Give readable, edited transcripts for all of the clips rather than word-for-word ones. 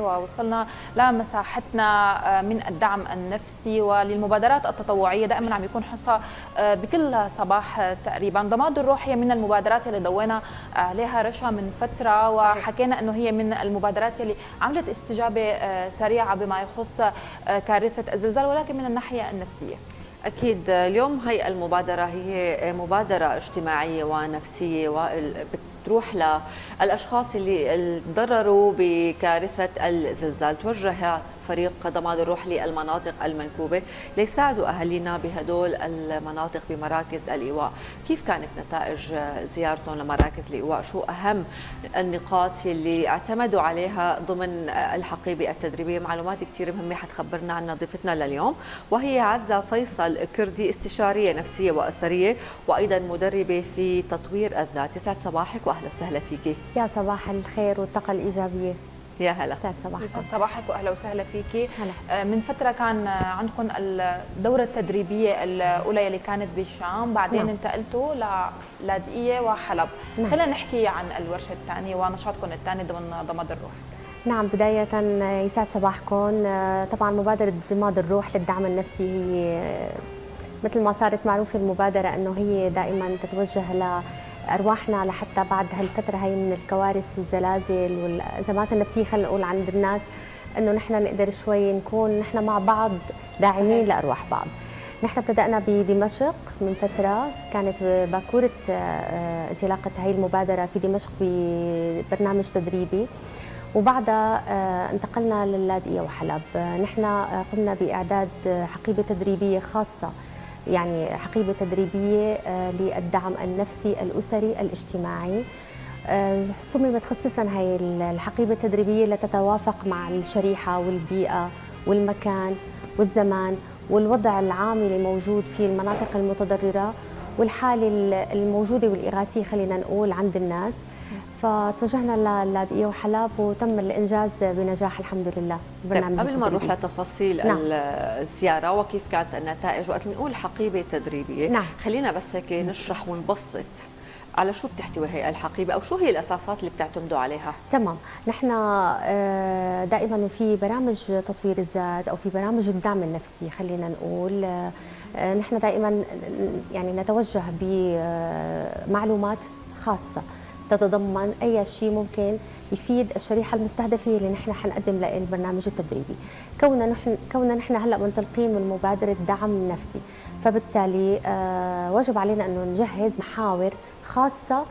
ووصلنا لمساحتنا من الدعم النفسي وللمبادرات التطوعية. دائما عم يكون حصة بكل صباح تقريبا. ضماد الروح هي من المبادرات اللي ضوينا عليها رشا من فترة، وحكينا انه هي من المبادرات اللي عملت استجابة سريعة بما يخص كارثة الزلزال، ولكن من الناحية النفسية. أكيد اليوم هي المبادرة هي مبادرة اجتماعية ونفسية بتروح للأشخاص اللي تضرروا بكارثة الزلزال. توجه فريق ضماد الروح للمناطق المنكوبة ليساعدوا أهالينا بهدول المناطق بمراكز الإيواء. كيف كانت نتائج زيارتهم لمراكز الإيواء؟ شو أهم النقاط اللي اعتمدوا عليها ضمن الحقيبة التدريبية؟ معلومات كثير مهمة حتخبرنا عنها ضيفتنا لليوم، وهي عزة فيصل كردي، استشارية نفسية وأسرية وأيضا مدربة في تطوير الذات. يسعد صباحك وأهلا وسهلا فيكي. يا صباح الخير والطاقة الإيجابية. يا هلا. يسعد صباحك واهلا وسهلا فيكي. من فتره كان عندكم الدوره التدريبيه الاولى اللي كانت بالشام، بعدين انتقلتوا للاذقيه وحلب. خلينا نحكي عن الورشه الثانيه ونشاطكم الثاني ضمن ضماد الروح. نعم، بداية يسعد صباحكم. طبعا مبادرة ضماد الروح للدعم النفسي هي مثل ما صارت معروفة المبادرة انه هي دائما تتوجه لأرواحنا لحتى بعد هالفترة هي من الكوارث والزلازل والأزمات النفسية، خلينا نقول عند الناس انه نحن نقدر شوي نكون نحن مع بعض داعمين لأرواح بعض. نحن ابتدأنا بدمشق من فترة، كانت باكورة انطلاقة هي المبادرة في دمشق ببرنامج تدريبي، وبعدها انتقلنا للاذقية وحلب. نحن قمنا بإعداد حقيبة تدريبية خاصة، يعني حقيبة تدريبية للدعم النفسي الأسري الاجتماعي. صممت خصيصا هي الحقيبة التدريبية لتتوافق مع الشريحة والبيئة والمكان والزمان والوضع العامل الموجود في المناطق المتضررة والحالة الموجودة والإغاثية خلينا نقول عند الناس. فتوجهنا للاذقية وحلب وتم الإنجاز بنجاح الحمد لله. طيب قبل ما نروح لتفاصيل الزيارة وكيف كانت النتائج، وقت بنقول حقيبة تدريبية خلينا بس هيك نشرح ونبسط على شو بتحتوي هي الحقيبة أو شو هي الأساسات اللي بتعتمدوا عليها؟ تمام، نحن دائما في برامج تطوير الذات أو في برامج الدعم النفسي خلينا نقول، نحن دائما يعني نتوجه بمعلومات خاصة تتضمن أي شيء ممكن يفيد الشريحة المستهدفة اللي نحن حنقدم لها البرنامج التدريبي. كوننا نحن هلا منطلقين من مبادرة دعم نفسي، فبالتالي واجب علينا أنه نجهز محاور خاصة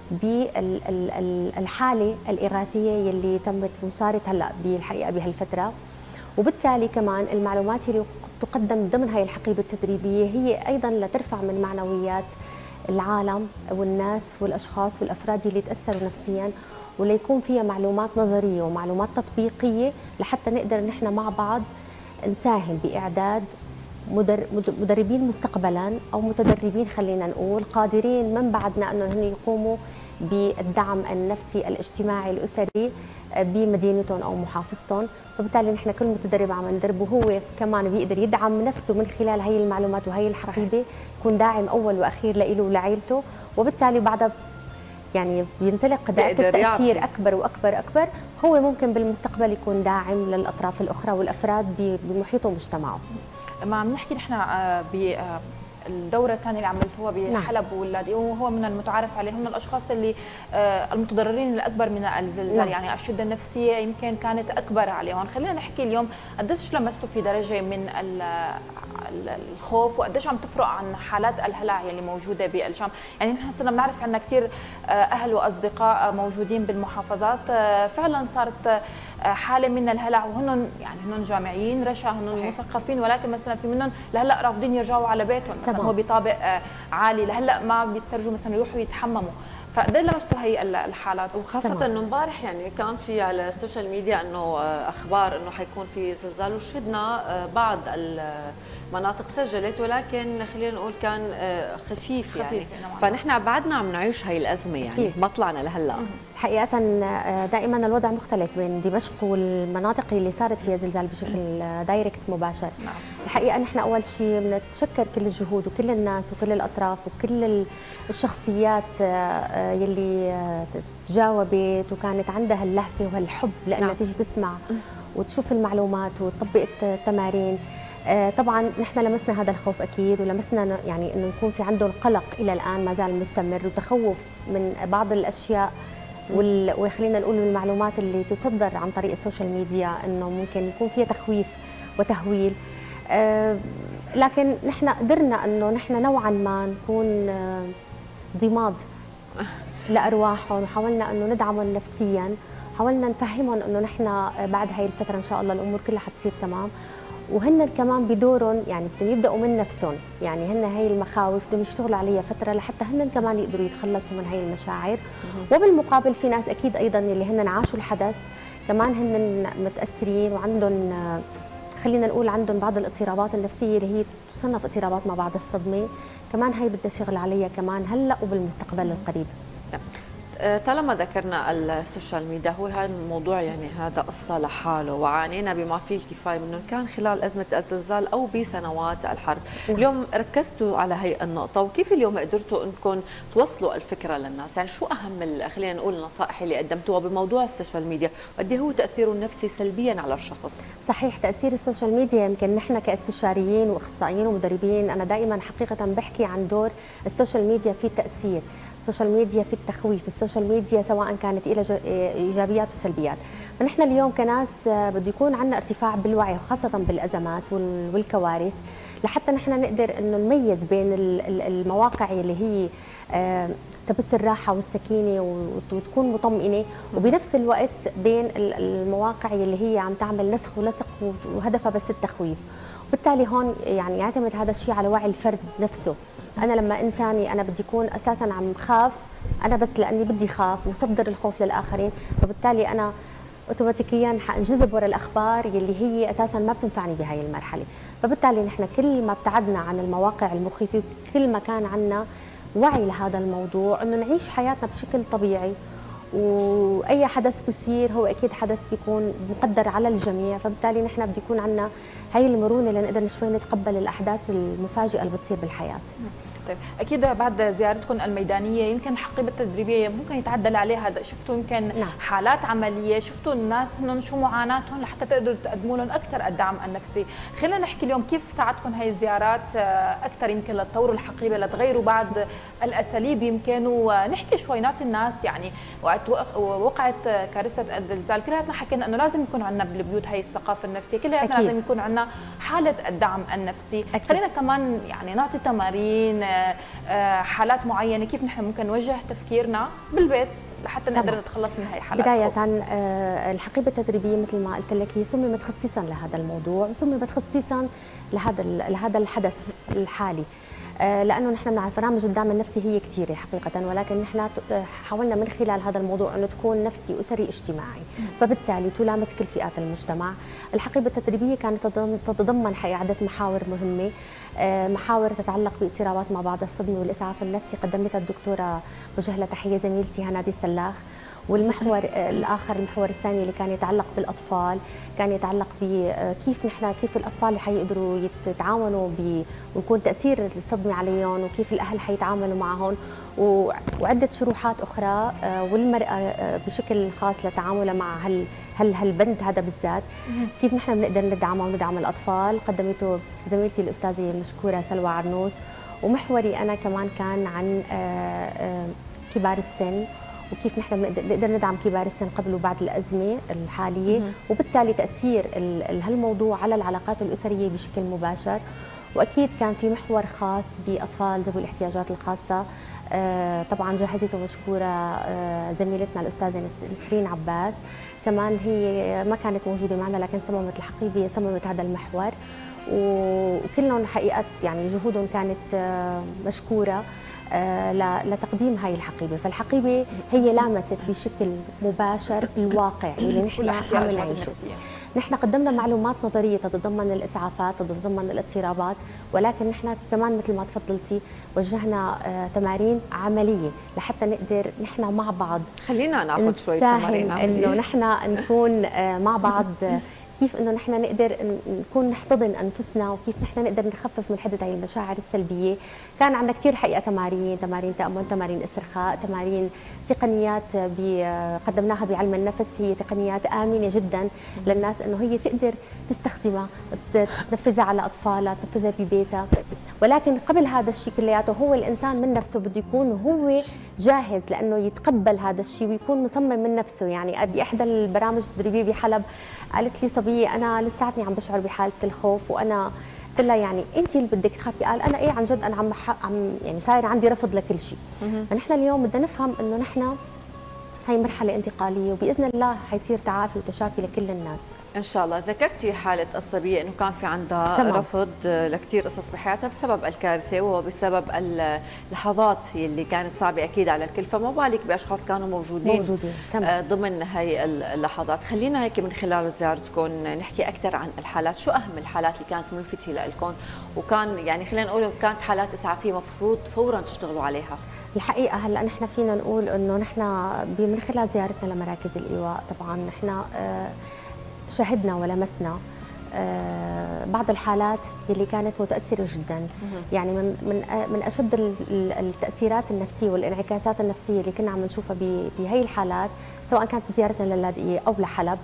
بالحالة الإغاثية يلي تمت وصارت هلا بالحقيقة بهالفترة. وبالتالي كمان المعلومات اللي تقدم ضمن هاي الحقيبة التدريبية هي أيضا لترفع من معنويات العالم والناس والأشخاص والأفراد اللي تأثروا نفسيا، وليكون فيها معلومات نظرية ومعلومات تطبيقية لحتى نقدر نحن مع بعض نساهم بإعداد مدربين مستقبلا أو متدربين خلينا نقول قادرين من بعدنا أنه هن يقوموا بالدعم النفسي الاجتماعي الأسري بمدينتهم أو محافظتهم. فبالتالي نحن كل متدرب عم ندربه هو كمان بيقدر يدعم نفسه من خلال هي المعلومات وهي الحقيبة، يكون داعم أول وأخير لإله ولعائلته، وبالتالي بعدها يعني بينطلق دائرة التأثير أكبر وأكبر أكبر. هو ممكن بالمستقبل يكون داعم للأطراف الأخرى والأفراد بمحيطه ومجتمعه. ما عم نحكي نحن الدورة الثانية اللي عملتوها بحلب واللاذقية، وهو من المتعارف عليه هم الأشخاص اللي المتضررين الأكبر من الزلزال، يعني الشدة النفسية يمكن كانت أكبر عليهم. خلينا نحكي اليوم قديش لمستوا في درجة من الخوف، وقديش عم تفرق عن حالات الهلع اللي موجودة بالشام؟ يعني نحن صرنا بنعرف عندنا كثير أهل وأصدقاء موجودين بالمحافظات، فعلا صارت حاله من الهلع، وهن يعني هن جامعيين رشا، هن مثقفين، ولكن مثلا في منهم لهلا رافضين يرجعوا على بيتهم، مثلا هو بطابق عالي لهلا ما بيسترجوا مثلا يروحوا يتحمموا. فقد ايه لمستوا هي الحالات؟ وخاصة انه امبارح يعني كان في على السوشيال ميديا انه اخبار انه حيكون في زلزال، وشهدنا بعض المناطق سجلت، ولكن خلينا نقول كان خفيف يعني. فنحن بعدنا عم نعيش هي الازمة يعني ما طلعنا لهلا. حقيقة دائما الوضع مختلف بين دمشق والمناطق اللي صارت فيها زلزال بشكل دايركت مباشر. الحقيقه نحن اول شيء بنتشكر كل الجهود وكل الناس وكل الاطراف وكل الشخصيات يلي تجاوبت وكانت عندها اللهفه وهالحب لانها تيجي تسمع وتشوف المعلومات وتطبق التمارين. طبعا نحن لمسنا هذا الخوف اكيد، ولمسنا يعني انه يكون في عندهم قلق الى الان ما زال مستمر وتخوف من بعض الاشياء وخلينا نقول المعلومات اللي تصدر عن طريق السوشيال ميديا انه ممكن يكون فيها تخويف وتهويل. لكن نحن قدرنا انه نحن نوعا ما نكون ضماد لارواحهم، وحاولنا انه ندعمهم نفسيا، حاولنا نفهمهم انه نحن بعد هاي الفتره ان شاء الله الامور كلها حتصير تمام، وهن كمان بدورهم يعني بدهم يبداوا من نفسهم، يعني هن هي المخاوف بدهم يشتغلوا عليها فتره لحتى هن كمان يقدروا يتخلصوا من هي المشاعر. وبالمقابل في ناس اكيد ايضا اللي هن عاشوا الحدث كمان هن متاثرين وعندهم خلينا نقول عندهم بعض الاضطرابات النفسيه اللي هي تصنف اضطرابات ما بعد الصدمه، كمان هي بدها شغل عليها كمان هلا وبالمستقبل القريب. طالما ذكرنا السوشيال ميديا، هو هذا الموضوع يعني هذا قصة لحاله، وعانينا بما فيه الكفاية منه كان خلال أزمة الزلزال أو بسنوات الحرب. اليوم ركزتوا على هي النقطة، وكيف اليوم قدرتوا أنكم توصلوا الفكرة للناس؟ يعني شو أهم خلينا نقول النصائح اللي قدمتوها بموضوع السوشيال ميديا، وقد هو تأثيره النفسي سلبيا على الشخص؟ صحيح، تأثير السوشيال ميديا يمكن نحن كاستشاريين وأخصائيين ومدربين أنا دائما حقيقة بحكي عن دور السوشيال ميديا في تأثير. السوشيال ميديا في التخويف، السوشيال ميديا سواء كانت إلى إيجابيات وسلبيات. فنحن اليوم كناس بده يكون عندنا ارتفاع بالوعي وخاصة بالأزمات والكوارث لحتى نحن نقدر إنه نميز بين المواقع اللي هي تبث الراحة والسكينة وتكون مطمئنة، وبنفس الوقت بين المواقع اللي هي عم تعمل نسخ ولصق وهدفها بس التخويف. وبالتالي هون يعني يعتمد هذا الشيء على وعي الفرد نفسه. أنا لما إنساني أنا بدي أكون أساساً عم خاف أنا بس لأني بدي خاف وصدر الخوف للآخرين، فبالتالي أنا أوتوماتيكياً حنجذب وراء الأخبار يلي هي أساساً ما بتنفعني بهاي المرحلة. فبالتالي نحن كل ما ابتعدنا عن المواقع المخيفة كل ما كان عنا وعي لهذا الموضوع إنه نعيش حياتنا بشكل طبيعي، واي حدث بصير هو اكيد حدث بيكون مقدر على الجميع، فبالتالي نحن بده يكون عندنا هي المرونه لنقدر شوي نتقبل الاحداث المفاجئه اللي بتصير بالحياه. طيب اكيد بعد زيارتكم الميدانيه يمكن الحقيبه التدريبيه ممكن يتعدل عليها، شفتوا يمكن حالات عمليه، شفتوا الناس هن شو معاناتهم لحتى تقدروا تقدموا لهم اكثر الدعم النفسي. خلينا نحكي اليوم كيف ساعدتكم هي الزيارات اكثر يمكن لتطوروا الحقيبه، لتغيروا بعض الاساليب يمكن، ونحكي شوي نعطي الناس يعني وقعت كارثه الزلزال كلياتنا حكينا انه لازم يكون عندنا بالبيوت هي الثقافه النفسيه، كلياتنا لازم يكون عندنا حاله الدعم النفسي. خلينا كمان يعني نعطي تمارين حالات معينه كيف نحن ممكن نوجه تفكيرنا بالبيت لحتى نقدر نتخلص من هي الحالات. بدايه الحقيبه التدريبيه مثل ما قلت لك هي صممت خصيصا لهذا الموضوع وصممت خصيصا لهذا الحدث الحالي، لانه نحن بنعرف برامج الدعم النفسي هي كثيره حقيقه، ولكن نحن حاولنا من خلال هذا الموضوع انه تكون نفسي اسري اجتماعي، فبالتالي تلامس كل فئات المجتمع. الحقيبه التدريبيه كانت تتضمن عده محاور مهمه، محاور تتعلق باضطرابات ما بعد الصدمه والاسعاف النفسي قدمتها الدكتوره وجه لها تحيه زميلتي هنادي السلاخ. والمحور الاخر المحور الثاني اللي كان يتعلق بالاطفال، كان يتعلق كيف الاطفال حيقدروا يتعاونوا ويكون تاثير الصدمه عليهم، وكيف الاهل حيتعاملوا معهم، وعده شروحات اخرى، والمراه بشكل خاص لتعاملها مع هالبند هذا بالذات، كيف نحن بنقدر ندعمهم وندعم الاطفال، قدمته زميلتي الاستاذه المشكوره سلوى عرنوس. ومحوري انا كمان كان عن كبار السن، وكيف نحن بنقدر ندعم كبار السن قبل وبعد الأزمة الحالية، وبالتالي تأثير هالموضوع على العلاقات الأسرية بشكل مباشر. وأكيد كان في محور خاص بأطفال ذوي الاحتياجات الخاصة، طبعا جهزته مشكورة زميلتنا الأستاذة نسرين عباس، كمان هي ما كانت موجودة معنا لكن صممت الحقيبة، صممت هذا المحور، وكلهم حقيقة يعني جهودهم كانت مشكورة لتقديم هاي الحقيبة. فالحقيبة هي لامست بشكل مباشر الواقع اللي نحن عم نعيشه. نحن قدمنا معلومات نظرية تتضمن الإسعافات، تتضمن الاضطرابات، ولكن نحن كمان مثل ما تفضلتي وجهنا تمارين عملية لحتى نقدر نحن مع بعض خلينا ناخذ شوي تمارين عملية إنه نحن نكون مع بعض كيف انه نحن نقدر نكون نحتضن انفسنا، وكيف نحن نقدر نخفف من حده هي المشاعر السلبيه. كان عندنا كثير حقيقه تمارين تامل، تمارين استرخاء، تمارين تقنيات قدمناها بعلم النفس، هي تقنيات امنه جدا للناس انه هي تقدر تستخدمها، تنفذها على اطفالها، تنفذها ببيتها. ولكن قبل هذا الشيء كلياته هو الانسان من نفسه بده يكون هو جاهز لانه يتقبل هذا الشيء ويكون مصمم من نفسه. يعني باحدى البرامج التدريبيه بحلب قالت لي صبيه انا لساتني عم بشعر بحاله الخوف، وانا قلت لها يعني انت اللي بدك تخافي. قال انا ايه عن جد انا عم يعني صاير عندي رفض لكل شيء. فنحن اليوم بدنا نفهم انه نحن هي مرحله انتقاليه، وباذن الله حيصير تعافي وتشافي لكل الناس ان شاء الله. ذكرتي حاله الصبيه انه كان في عندها رفض لكثير قصص بحياتها بسبب الكارثه وبسبب اللحظات اللي كانت صعبه اكيد على الكل، فما بالك باشخاص كانوا موجودين ضمن هي اللحظات. خلينا هيك من خلال زيارتكم نحكي اكثر عن الحالات. شو اهم الحالات اللي كانت ملفتة لكم وكان يعني خلينا نقول كانت حالات اسعافيه مفروض فورا تشتغلوا عليها؟ الحقيقه هلا نحن فينا نقول انه نحن من خلال زيارتنا لمراكز الايواء طبعا نحن شهدنا ولمسنا بعض الحالات اللي كانت متاثره جدا. يعني من اشد التاثيرات النفسيه والانعكاسات النفسيه اللي كنا عم نشوفها بهي الحالات، سواء كانت بزيارتنا للاذقيه او لحلب.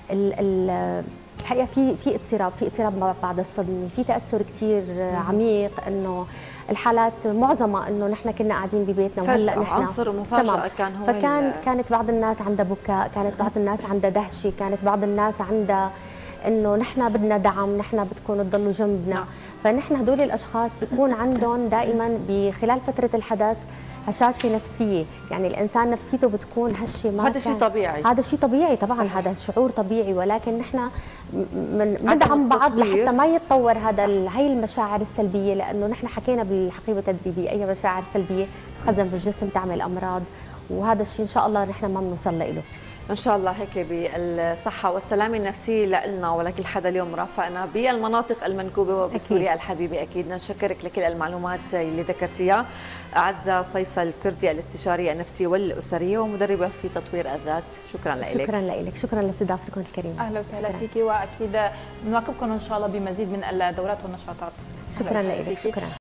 الحقيقه في اضطراب بعد الصدمه، في تاثر كثير عميق، انه الحالات معظمها انه نحن كنا قاعدين ببيتنا وهلا نحن عنصر مفاجاه كان هو. كانت بعض الناس عندها بكاء، كانت بعض الناس عندها دهشه، كانت بعض الناس عندها انه نحن بدنا دعم، نحن بدكم تضلوا جنبنا. فنحن هدول الاشخاص بيكون عندهم دائما بخلال فتره الحدث هشاشه نفسيه، يعني الانسان نفسيته بتكون هشه. ما هذا شيء طبيعي، هذا شيء طبيعي طبعا. صحيح. هذا شعور طبيعي، ولكن نحن ندعم بعض لحتى ما يتطور هي المشاعر السلبيه، لانه نحن حكينا بالحقيبه التدريبيه اي مشاعر سلبيه تخزن بالجسم تعمل امراض، وهذا الشيء ان شاء الله نحن ما بنوصل له ان شاء الله. هيك بالصحه والسلامه النفسيه لنا ولكل حدا اليوم رافقنا بالمناطق المنكوبه وبسوريا الحبيبه. اكيد نشكرك لكل المعلومات اللي ذكرتيها. عزة فيصل كردي، الاستشاريه النفسيه والاسريه ومدربه في تطوير الذات، شكرا لك. شكرا لك، شكرا لاستضافتكم الكريمه. اهلا وسهلا فيك، واكيد بنواكبكم ان شاء الله بمزيد من الدورات والنشاطات. شكرا لك، شكرا.